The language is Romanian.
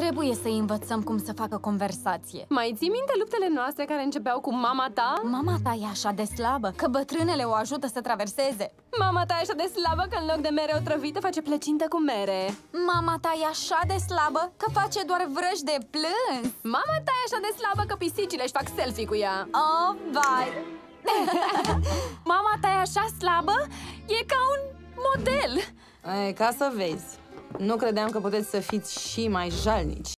Trebuie să-i învățăm cum să facă conversație. Mai ții minte luptele noastre care începeau cu mama ta? Mama ta e așa de slabă că bătrânele o ajută să traverseze. Mama ta e așa de slabă că în loc de mere otrăvită face plăcintă cu mere. Mama ta e așa de slabă că face doar vrăji de plâns. Mama ta e așa de slabă că pisicile își fac selfie cu ea. Oh, vai! Mama ta e așa slabă, e ca un model. Ca să vezi. Nu credeam că puteți să fiți și mai jalnici.